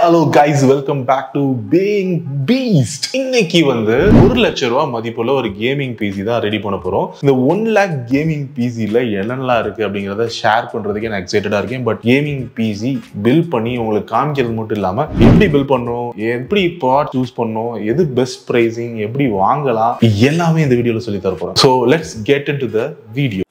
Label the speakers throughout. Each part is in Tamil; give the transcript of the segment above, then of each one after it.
Speaker 1: Hello guys, welcome back to Being Beast. இன்னைக்கு வந்து 1 லட்சம் ரூபாய் மதிப்புள்ள ஒரு கேமிங் பிசி தான் ரெடி பண்ண போறோம். இந்த 1 lakh கேமிங் பிசில என்னெல்லாம் இருக்கு அப்படிங்கறத ஷேர் பண்றதுக்கு நான் எக்ஸைட்டடா இருக்கேன். பட் கேமிங் பிசி பில்ட் பண்ணி உங்களுக்கு காமிக்கிறது மட்டும் இல்லாம எப்படி பில்ட் பண்ணணும், எப்படி பார்ட் சூஸ் பண்ணணும், எது பெஸ்ட் பிரைசிங், எப்படி வாங்கலாம், எல்லாமே இந்த வீடியோல சொல்லி தர போறேன். So let's get into the video.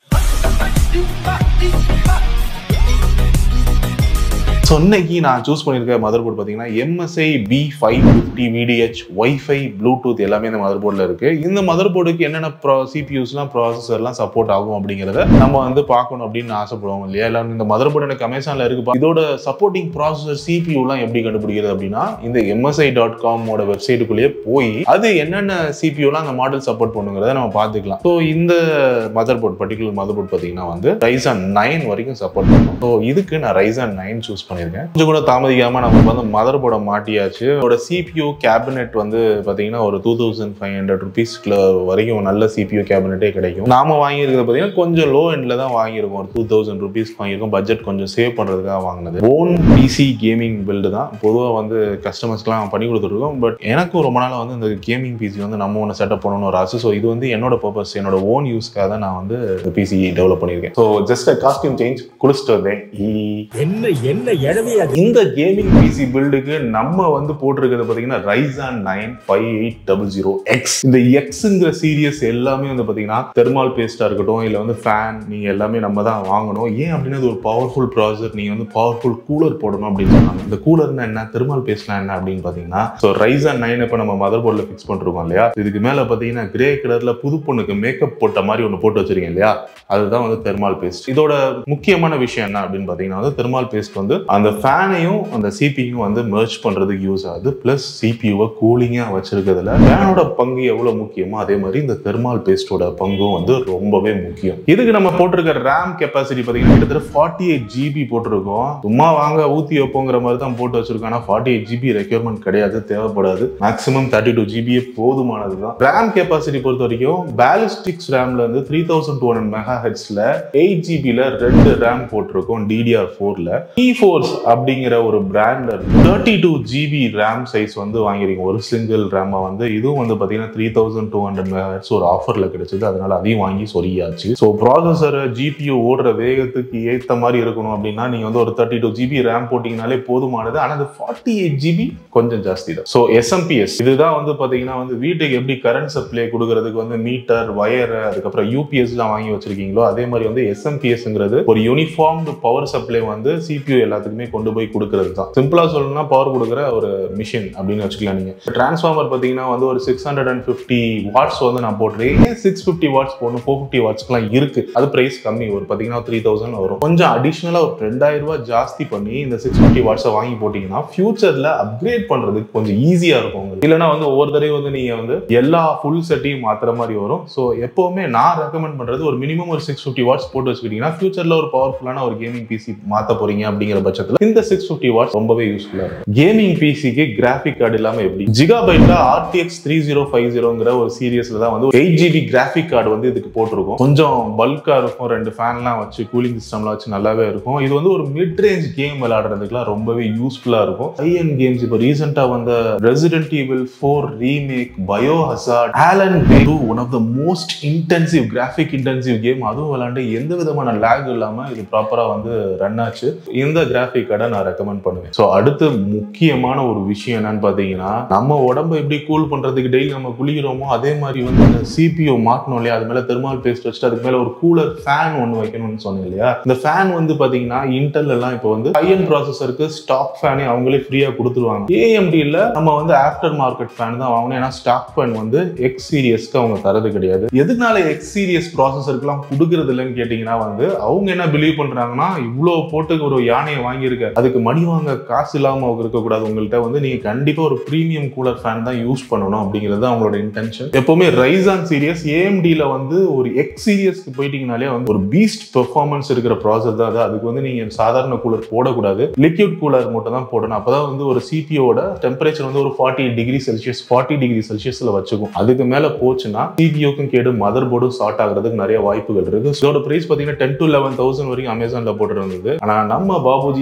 Speaker 1: So, இன்னைக்கு நான் சூஸ் பண்ணிருக்க மதர்போர்ட் பாத்தீங்கன்னா MSI B550 VDH Wi-Fi Bluetooth எல்லாமே இந்த மதர்போர்ட்ல இருக்கு. இந்த மதர்போர்டுக்கு என்னென்ன CPUஸ்லாம் ப்ராசஸர்லாம் சப்போர்ட் ஆகும் அப்படிங்கறத நம்ம வந்து பார்க்கணும் அப்படின்னு ஆசைப்படுவோம் இல்லையா? எல்லாரும் இந்த மதர்போர்ட் எனக்கு அமேசான்ல இருக்கு, இதோட சப்போர்ட்டிங் ப்ராசஸர் CPUலாம் எப்படி கண்டுபிடிக்கிறது அப்படின்னா இந்த MSI.com ஓட வெப்சைட்டுக்குள்ளேயே போய் அது என்னென்ன CPUலாம் அந்த மாடல் சப்போர்ட் பண்ணுங்கிறத நம்ம பார்த்துக்கலாம். ஸோ இந்த மதர்போர்ட் பர்டிகுலர் மதர்போர்ட் பாத்தீங்கன்னா வந்து Ryzen 9 வரைக்கும் சப்போர்ட் பண்ணும். ஸோ இதுக்கு நான் Ryzen 9 சூஸ் பண்ணிருக்கேன். கொஞ்சம் கூட தாமதிக்காம நமக்கு வந்து மதர் போர்டை மாட்டியாச்சு. அதோட CPU கேபினெட் வந்து பாத்தீங்கன்னா ஒரு 2500 rupees வரைக்கும் நல்ல CPU கேபினெட்டே கிடைக்கும். நாம வாங்கியிருக்கிறது பாத்தீங்கன்னா கொஞ்சம் லோ எண்ட்ல தான் வாங்கியிருக்கோம். ஒரு 2000 rupees வாங்கியிருக்கோம். பட்ஜெட் கொஞ்சம் சேவ் பண்றதுக்காக வாங்கினது. ஓன் PC கேமிங் பில்டு தான் பொதுவாக வந்து கஸ்டமர்ஸ்க்குலாம் பண்ணி கொடுத்துருக்கோம். பட் எனக்கும் ரொம்ப நாள் வந்து இந்த கேமிங் PC வந்து நம்ம ஒன்று செட்டப் பண்ணணும்னு ஒரு ஆசை. ஸோ இது வந்து என்னோட பர்பஸ், என்னோட ஓன் யூஸ்க்காக தான் நான் வந்து PC டெவலப் பண்ணியிருக்கேன். ஸோ ஜஸ்ட் காஸ்டியூம் சேஞ்ச் குளிச்சுட்டு வந்தேன். இந்த கேமிங் பிசி பில்டுக்கு நம்ம வந்து போட்டிருக்கிறது பாத்தீங்கன்னா Ryzen 9 5800X. இந்த Xங்கிற சீரியஸ் எல்லாமே வந்து பாத்தீங்கன்னா தெர்மல் பேஸ்டா இருக்கட்டும், இல்ல வந்து ஃபேன், நீங்க எல்லாமே நம்ம தான் வாங்கணும். ஏன் அப்படின்னா ஒரு பவர்ஃபுல் ப்ராசஸர், நீங்க வந்து பவர்ஃபுல் கூலர் போடணும் அப்படின்னு சொன்னாங்க. இந்த கூலர்னா என்ன, தெர்மல் பேஸ்ட்னா என்ன அப்படின்னு பாத்தீங்கன்னா Ryzen 9 இப்ப நம்ம மதர் போர்ட்ல பிக்ஸ் பண்ணிருக்கோம் இல்லையா? இதுக்கு மேல பாத்தீங்கன்னா கிரே கலர்ல புது பொண்ணுக்கு மேக்கப் போட்ட மாதிரி ஒண்ணு போட்டு வச்சிருக்கீங்க இல்லையா? அதுதான் வந்து தெர்மல் பேஸ்ட். இதோட முக்கியமான விஷயம் என்ன அப்படின்னு பாத்தீங்கன்னா வந்து தெர்மல் பேஸ்ட் வந்து அந்த ஃபேனையும் அந்த சிபியும் வந்து மெர்ஜ் பண்றதுக்கு யூஸ் ஆகுது. பிளஸ் சிபியூவை கூலிங்கா வச்சிருக்கிறதுல ஃபேனோட பங்கு எவ்வளவு முக்கியமோ அதே மாதிரி இந்த தெர்மல் பேஸ்டோட பங்கும் வந்து ரொம்பவே முக்கியம். இதுக்கு நம்ம போட்டிருக்க ரேம் கெப்பாசிட்டி பாத்தீங்கன்னா கிட்டத்தட்ட 48 GB போட்டிருக்கோம். சும்மா வாங்க ஊத்தி வைப்போங்கிற மாதிரி தான் போட்டு வச்சிருக்கோம். ஆனா 48 GB ரெக்யர்மெண்ட் கிடையாது, தேவைப்படாது. மேக்ஸிமம் 32 GB போதுமானதுதான். ரேம் கெப்பாசிட்டி பொறுத்த வரைக்கும் பேலிஸ்டிக்ஸ் ரேம்ல இருந்து 3200 MHz-ல 8 GB-ல 2 ரேம் போட்டிருக்கோம். DDR4-ல T-Force அப்படிங்கிற ஒரு பிராண்ட்ல 32 GB ரேம் சைஸ் வந்து வாங்கிருக்கோம். ஒரு சிங்கிள் ரேமா வந்து இதுவும் வந்து பாத்தீங்கன்னா 3200 MHz ஒரு ஆஃபர்ல கிடைச்சது. அதனால அதையும் வாங்கி சொரியாச்சு. ஸோ ப்ராசஸர் GPU ஓடுற வேகத்துக்கு ஏத்த மாதிரி இருக்கணும் அப்படின்னா நீங்க வந்து ஒரு 32 GB ரேம் போட்டீங்கனாலே போதுமானது. ஆனா 48 GB கொஞ்சம் ஜாஸ்தி தான். ஸோ SMPS இதுதான் வந்து பாத்தீங்கன்னா வந்து வீட்டுக்கு எப்படி கரண்ட் சப்ளை கொடுக்கறதுக்கு வந்து மீட்டர், வயர், அதுக்கப்புறம் UPS எல்லாம் வாங்கி வச்சிருக்கீங்களோ அதே மாதிரி வந்து SMPSங்கிறது ஒரு யூனிஃபார்ம்டு பவர் சப்ளை வந்து CPU எல்லாத்துக்குமே கொண்டு போய் கொடுக்கறது தான். சிம்பிளா சொல்லணும்னா பவர் கொடுக்குற ஒரு மிஷின் அப்படின்னு வச்சுக்கலாம். நீங்க டிரான்ஸ்ஃபார்மர் பாத்தீங்கன்னா வந்து ஒரு 650 வாட்ஸ் வந்து நான் போட்டுருக்கேன். 650 வாட்ஸ் போடணும், 450 வாட்ஸ்க்குலாம் இருக்கு. அது பிரைஸ் கம்மி, ஒரு பாத்தீங்கன்னா 3000 வரும். கொஞ்சம் அடிஷனலா ஒரு 2000 ரூபாய் ஜாஸ்தி பண்ணி இந்த 650 வாட்ஸை வாங்கி போட்டீங்கன்னா ஃபியூச்சர்ல அப்கிரேட் பண்றதுக்கு கொஞ்சம் ஈஸியா இருக்கும் உங்களுக்கு. இல்லைன்னா வந்து ஒவ்வொரு தடவை வந்து நீங்க வந்து எல்லா ஃபுல் செட்டையும் மாத்துற மாதிரி வரும். ஸோ எப்பவுமே நான் ரெக்கமெண்ட் பண்றது ஒரு மினிமம் ஒரு 650 வாட்ஸ் போட்டு வச்சுக்கிட்டீங்கன்னா ஃபியூச்சர்ல ஒரு பவர்ஃபுல்லான ஒரு கேமிங் பிசி மாத்த போறீங்க அப்படிங்கிற பட்சத்துல இந்த 650 வாட்ஸ் ரொம்பவே யூஸ்ஃபுல்லா இருக்கும். கேமிங் பிசிக்கு கிராஃபிக் கார்டு இல்லாம எப்படி ஜிகாபைட்ல RTX 3050ங்கிற ஒரு சீரியஸ்ல தான் வந்து 8 GB கிராஃபிக் கார்டு வந்து இதுக்கு போட்டிருக்கும். கொஞ்சம் பல்கா இருக்கும், 2 ஃபேன்லாம் வச்சு கூலிங் சிஸ்டம்லாம் வச்சு நல்லாவே இருக்கும். இது வந்து ஒரு மிட் ரேஞ்ச் கேம் விளையாடுறதுக்குலாம் ரொம்பவே யூஸ்ஃபுல்லா இருக்கும். ஹை எண்ட் கேம்ஸ் இப்போ ரீசெண்டா வந்த Resident Evil 4 remake, Biohazard, Alan Wake, one of the most intensive graphic intensive game, அதுவும் விளையாண்டு எந்த விதமான லேக் இல்லாம இது ப்ராப்பரா வந்து ரன் ஆச்சு. இந்த கிராஃபிக் கார்டை நான் ரெக்கமெண்ட் பண்ணுவேன். ஸோ அடுத்து முக்கியமான ஒரு விஷயம் என்னன்னு பாத்தீங்கன்னா நம்ம உடம்பு எப்படி கூல் பண்றதுக்கு டெய்லி நம்ம குளிக்கிறோமோ அதே மாதிரி வந்து இந்த CPU மாட்டணும் இல்லையா? அது மேல தெர்மல் பேஸ்ட் வச்சுட்டு அதுக்கு மேல ஒரு கூலர் ஃபேன் ஒன்று வைக்கணும்னு சொன்னேன் இல்லையா? இந்த ஃபேன் வந்து பாத்தீங்கன்னா இன்டெல் எல்லாம் இப்போ வந்து ஹை எண்ட் ப்ராசஸருக்கு ஸ்டாக் ஃபேனே அவங்களே ஃப்ரீயா கொடுத்துருவாங்க. AMD-ல நம்ம வந்து ஆஃப்டர் மார்க்கெட் ஃபேன் தான் வாங்கணும். ஏன்னா ஸ்டாக் ஃபேன் வந்து X சீரியஸ்க்கு அவங்க தரது கிடையாது. எதுனால X சீரியஸ் ப்ராசஸருக்குலாம் கொடுக்கறது இல்லைன்னு கேட்டீங்கன்னா வந்து அவங்க என்ன பிலீவ் பண்றாங்கன்னா இவ்வளவு போட்டு ஒரு யானையை வாங்கியிருக்க அதுக்கு மணி வாங்க காசு இல்லாம இருக்கக்கூடாது. உங்கள்கிட்ட வந்து நீங்க கண்டிப்பா ஒரு பிரீமியம் கூலர் ஃபேன் தான் யூஸ் பண்ணணும் அப்படிங்கிறது அவங்களோட இன்டென்ஷன். எப்பவுமே Ryzen சீரியஸ் AMD-ல வந்து ஒரு X சீரியஸ்க்கு போயிட்டீங்கனாலே வந்து ஒரு பீஸ்ட் பெர்ஃபார்மன்ஸ் இருக்கிற ப்ராசஸ் தான் அது. அதுக்கு வந்து நீங்க சாதாரண கூலர் போடக்கூடாது, லிக்விட் கூலர் மட்டும் தான் போடணும். அப்பதான் வந்து ஒரு CPU-ஓட டெம்பரேச்சர் வந்து ஒரு 48 டிகிரி செல்சியஸ் 40 டிகிரி செல்சியஸ்ல வச்சுக்கும். அதுக்கு மேல போச்சுன்னா CPU-க்கும் கேடு, மதர் போர்டும் ஷார்ட் ஆகிறதுக்கு நிறைய வாய்ப்புகள் இருக்கு. இதோட பிரைஸ் பாத்தீங்கன்னா 10 to 11,000 வரைக்கும் அமேசான்ல போட்டு இருந்தது. ஆனா நம்ம பாபுஜி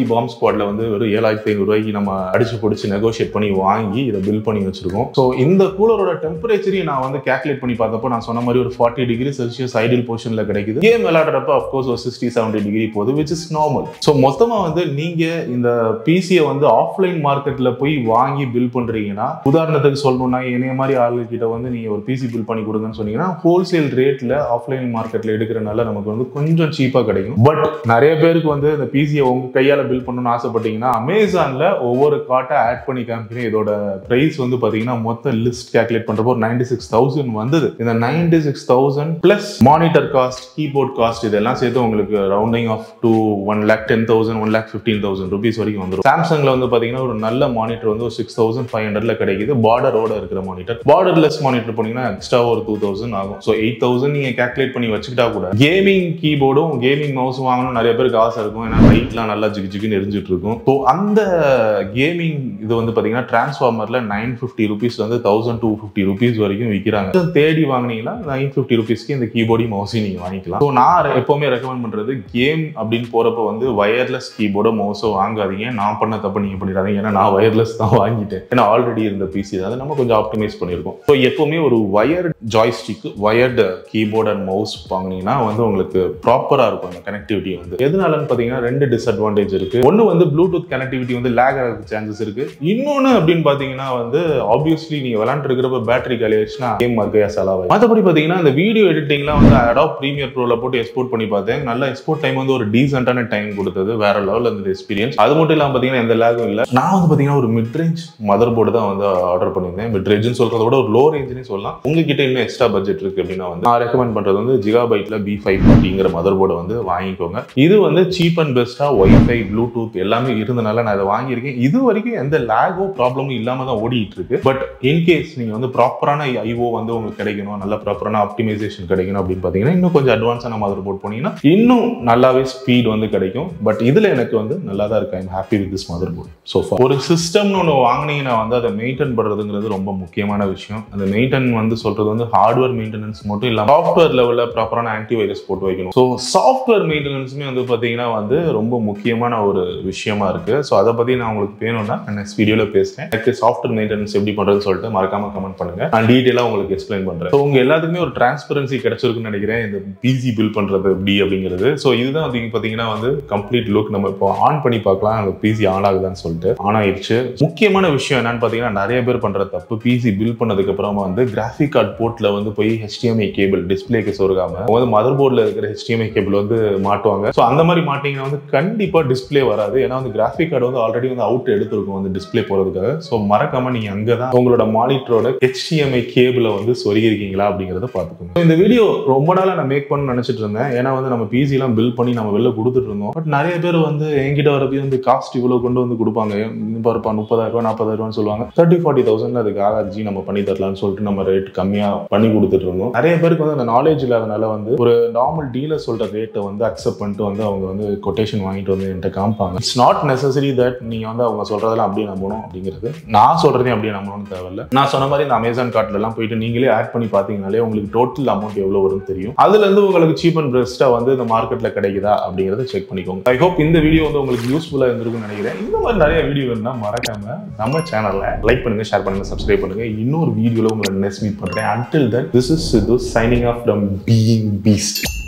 Speaker 1: பாம் ஸ்குவாட்ல வந்து ஒரு 7500 ரூபாய்க்கு நம்ம அடிச்சு பிடிச்சி நெகோஷியேட் பண்ணி வாங்கி இதை பில் பண்ணி வச்சிருக்கோம். ஸோ இந்த கூலரோட டெம்பரேச்சரையும் நான் வந்து கேல்குலேட் பண்ணி பார்த்தப்போ நான் சொன்ன மாதிரி ஒரு 40 டிகிரி செல்சியஸ் ஐடியல் பொசிஷன்ல கிடைக்குது. கேம் விளையாடுறப்ப அஃப்கோர்ஸ் ஒரு 60-70 டிகிரி போகுது, விச் இஸ் நார்மல். ஸோ மொத்தமா வந்து நீங்க இந்த பிசியை வந்து ஆஃப்லைன் மார்க்கெட்ல போய் வாங்கி பில் பண்றீங்கன்னா, உதாரணத்துக்கு சொல்லணும்னா என்னைய மாதிரி ஆளுங்க கிட்ட வந்து நீங்க ஒரு பிசி பில் பண்ணி கொடுங்கன்னு சொன்னீங்கன்னா ஹோல்சேல் ரேட்ல ஆஃப்லைன் மார்க்கெட்ல எடுக்கிறனால நமக்கு வந்து கொஞ்சம் சீப்பா கிடைக்கும். பட் நிறைய பேருக்கு வந்து இந்த பிசியை உங்க கையால பில் பண்ணணும்னு ஆசைப்பட்டீங்கன்னா அமேசான்ல ஒவ்வொரு கார்ட்டை ஆட் பண்ணி காமிக்கிறேன். இதோட பிரைஸ் வந்து பாத்தீங்கன்னா மொத்த லிஸ்ட் கால்குலேட் பண்றப்போ 96,000 வந்தது. இந்த 96,000 plus monitor cost, keyboard cost இதெல்லாம் சேர்த்து உங்களுக்கு ரவுண்டிங் ஆஃப் டு 1,10,000 1,15,000 rupees வரைக்கும் வந்துடும். சாம்சங்ல வந்து பாத்தீங்கன்னா ஒரு நல்ல மானிட்டர் வந்து ஒரு 6,500ல கிடைக்குது. பார்டரோட இருக்கிற மானிட்டர். பார்டர்லெஸ் மானிட்டர் போனீங்கன்னா எக்ஸ்ட்ரா ஒரு 2,000 ஆகும். ஸோ 8,000 நீங்க கால்குலேட் பண்ணி வச்சுக்கிட்டா கூட கேமிங் கீபோர்டும் கேமிங் மவுஸும் வாங்கணும் நிறைய பேருக்கு ஆசை இருக்கும். ஏன்னா லைட்லாம் நல்லா ஜிகு ஜிகுன்னு எரிஞ்சிட்டு இருக்கும். ஸோ அந்த கேமிங் இது வந்து பாத்தீங்கன்னா டிரான்ஸ்ஃபார்மர்ல 950 rupees வந்து 1,250 rupees வரைக்கும் விற்கிறாங்க. தேடி வாங்கினீங்கன்னா 950 rupeesக்கு இந்த கீபோர்டையும் மவுஸையும் நீங்க வாங்கிக்கலாம். ஸோ நான் எப்பவுமே ரெக்கமெண்ட் பண்றது கேம் அப்படின்னு போறப்ப வந்து வயர்லெஸ் கீபோர்டோ மவுஸோ வாங்காதீங்க. நான் பண்ண தப்பு நீங்க பண்ணிடாதீங்க. ஏன்னா நான் வயர்லெஸ் தான் வாங்கிட்டேன். ஏன்னா ஆல்ரெடி இருந்த பிசி அதை நம்ம கொஞ்சம் ஆப்டிமைஸ் பண்ணியிருக்கோம். ஸோ எப்பவுமே ஒரு wired joystick, wired keyboard and mouse வாங்கினீங்கன்னா வந்து உங்களுக்கு ப்ராப்பரா இருக்கும் அந்த கனெக்டிவிட்டி வந்து. எதனாலன்னு பாத்தீங்கன்னா ரெண்டு டிஸ்அட்வான்டேஜ் இருக்கு. ஒன்னு வந்து ப்ளூடூத் கனெக்டிவிட்டி வந்து லேக் ஆகிறதுக்கு சான்சஸ் இருக்கு. இன்னொன்னு அப்படின்னு பாத்தீங்கன்னா வந்து ஆப்வியஸ்லி நீங்க விளையாண்டு இருக்கிறப்ப பேட்டரி காலி ஆயிடுச்சுன்னா கேம் மார்க்கையா செலவாகும். மற்றபடி பாத்தீங்கன்னா இந்த வீடியோ எடிட்டிங்லாம் வந்து அடாப் பிரீமியர் ப்ரோல போட்டு எக்ஸ்போர்ட் பண்ணி பார்த்தேன். நல்ல எக்ஸ்போர்ட் டைம் வந்து ஒரு டீசென்டான டைம் கொடுத்தது. வேற லெவல் அந்த எக்ஸ்பீரியன்ஸ். அது மட்டும் இல்லாம பாத்தீங்கன்னா எந்த லேகும் இல்ல. நான் வந்து பாத்தீங்கன்னா ஒரு மிட் ரேஞ்ச் மதர் போர்டு தான் வந்து ஆர்டர் பண்ணியிருந்தேன். மிட் ரேஞ்சுன்னு சொல்றத விட ஒரு லோ ரேஞ்சுன்னு சொல்லலாம். உங்ககிட்ட இன்னும் எக்ஸ்ட்ரா பட்ஜெட் இருக்கு அப்படின்னா வந்து நான் ரெக்கமெண்ட் பண்றது வந்து 𝐦𝐨𝐵𝐿 B540ங்கிற மதர் போர்டை வந்து வாங்கிக்கோங்க. இது வந்து சீப் அண்ட் பெஸ்டா வைஃபை, ப்ளூடூத் எல்லாமே இருந்தனால நான் இதை வாங்கியிருக்கேன். இது வரைக்கும் எந்த லேகோ ப்ராப்ளமும் இல்லாம தான் ஓடிட்டு இருக்கு. பட் இன்கேஸ் நீங்க வந்து ப்ராப்பரான ஐஓ வந்து உங்களுக்கு கிடைக்கணும், நல்ல ப்ராப்பரான ஆப்டிமைசேஷன் கிடைக்கணும் அப்படின்னு பாத்தீங்கன்னா இன்னும் கொஞ்சம் அட்வான்ஸான மதர் போர்ட் போனீங்கன்னா இன்னும் நல்லாவே ஸ்பீட் வந்து கிடைக்கும். பட் இதுல எனக்கு வந்து நல்லா தான் இருக்கு. I'm happy with this motherboard so far. ஒரு சிஸ்டம்னு ஒன்று வாங்கினீங்கன்னா வந்து அதை மெயின்டைன் பண்றதுங்கிறது ரொம்ப முக்கியமான விஷயம். அந்த மெயின்டைன் வந்து சொல்றது வந்து ஹார்ட்வேர் மெயின்டெனன்ஸ் மட்டும் இல்லாம சாஃப்ட்வேர் லெவல்ல ப்ராப்பரான ஆன்டிவைரஸ் போட்டு வைக்கணும். ஸோ சாஃப்ட்வேர் மெயின்டெனன்ஸுமே வந்து பாத்தீங்கன்னா வந்து ரொம்ப முக்கியமான ஒரு விஷயமா இருக்கு. ஸோ அதை பத்தி நான் உங்களுக்கு வேணும்னா நெக்ஸ்ட் வீடியோல பேசுறேன். எனக்கு சாஃப்ட்வேர் மெயின்டெனன்ஸ் எப்படி பண்றதுன்னு சொல்லிட்டு மறக்காம கமெண்ட் பண்ணுங்க. நான் டீடைலா உங்களுக்கு எக்ஸ்பிளைன் பண்றேன். ஸோ உங்க எல்லாத்துக்குமே ஒரு டிரான்ஸ்பரன்சி கிடைச்சிருக்குன்னு நினைக்கிறேன் இந்த பிசி பில் பண்றது எப்படி அப்படிங்கிறது. ஸோ இதுதான் பாத்தீங்கன்னா வந்து கம்ப்ளீட் லுக். நம்ம இப்போ ஆன் பண்ணி பார்க்கலாம் அந்த பிசி ஆன் ஆகுதான்னு சொல்லிட்டு. ஆன் ஆயிடுச்சு. முக்கியமான விஷயம் என்னன்னு பாத்தீங்கன்னா நிறைய பேர் பண்ற தப்பு, பிசி பில் பண்ணதுக்கு அப்புறமா வந்து கிராஃபிக் கார்டு போர்ட்ல வந்து போய் HDMI கேபிள் டிஸ்பிளேக்கு சொருகாம வந்து மதர் போர்ட்ல இருக்கிற HDMI கேபிள் வந்து மாட்டுவாங்க. ஸோ அந்த மாதிரி மாட்டீங்கன்னா வந்து கண்டிப்பா டிஸ்பிளே வராது. ஏன்னா வந்து கிராஃபிக் கார்டு வந்து ஆல்ரெடி வந்து அவுட் எடுத்திருக்கும் வந்து டிஸ்பிளே போறதுக்காக. ஸோ மறக்காம நீங்க அங்கதான் உங்களோட மானிட்டரோட HDMI கேபிளை வந்து சொருகிருக்கீங்களா அப்படிங்கறத பாத்துக்கோங்க. இந்த வீடியோ ரொம்ப நாளா நான் மேக் பண்ண நினைச்சிட்டு இருந்தேன். ஏன்னா வந்து நம்ம பிசி எல்லாம் பில் பண்ணி நம்ம வெளில கொடுத்துட்டு இருந்தோம். பட் நிறைய பேர் வந்து என்கிட்ட வரப்போ வந்து காஸ்ட் இவ்வளவு கொண்டு வந்து கொடுப்பாங்க. பாருப்பா 30,000 40,000 சொல்லுவாங்க. 30,000-40,000 அதுக்கு ஆகாது, நம்ம பண்ணி தரலாம்னு சொல்லிட்டு நம்ம ரேட் கம்மியா பண்ணி கொடுத்துட்டு இருந்தோம். நிறைய பேருக்கு வந்து அந்த நாலேஜ் இல்லாதனால வந்து ஒரு நார்மல் டீலர் சொல்ற ரேட்டை வந்து அக்செப்ட் பண்ணிட்டு வந்து அவங்க வந்து கொட்டேஷன் வாங்கிட்டு வந்து என்கிட்ட காமிப்பாங்க. இட்ஸ் நாட் நெசசரி தட் நீங்க வந்து அவங்க சொல்றதெல்லாம் அப்படியே நம்பணும் அப்படிங்கிறது. நான் சொல்றதையும் அப்படியே நம்பணும்னு தேவையில்ல. நான் சொன்ன மாதிரி இந்த அமேசான் கார்ட்ல எல்லாம் போயிட்டு நீங்களே ஆட் பண்ணி பாத்தீங்கன்னாலே உங்களுக்கு டோட்டல் அமௌண்ட் எவ்வளவு வரும்னு தெரியும். அதுல இருந்து உங்களுக்கு சீப் அண்ட் பெஸ்டா வந்து இந்த மார்க்கெட்ல கிடைக்குதா அப்படிங்கறத செக் பண்ணிக்கோங்க. ஐ ஹோப் இந்த வீடியோ வந்து உங்களுக்கு யூஸ்ஃபுல்லா இருந்திருக்கும்னு நினைக்கிறேன். இந்த மாதிரி நிறைய வீடியோ வேணும்னா மறக்காம நம்ம சேனல்ல லைக் பண்ணுங்க, ஷேர் பண்ணுங்க, சப்ஸ்கிரைப் பண்ணுங்க. இன்னொரு வீடியோல உங்களை நெக்ஸ்ட் மீட் பண்றேன். Until then, this is Siddhu signing off from Being Beast.